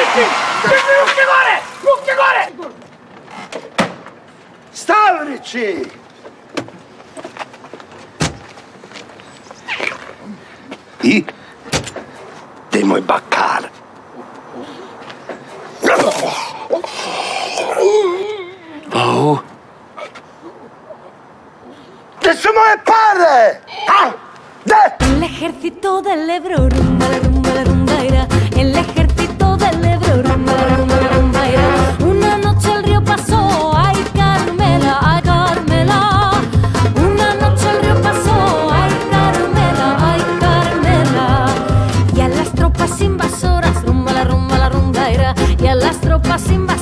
Rucchi gore! Stavrici! I? Dej bakkal. Oh. ¡Que se me pare! ¡Ah! El ejército del Ebro, rumba la rumba la rumbaira. El ejército del Ebro, rumba la rumba la rumbaira. Una noche el río pasó, ay Carmela, ay Carmela. Una noche el río pasó, ay Carmela, ay Carmela. Y a las tropas invasoras, rumba la rumbaira. Y a las tropas invasoras.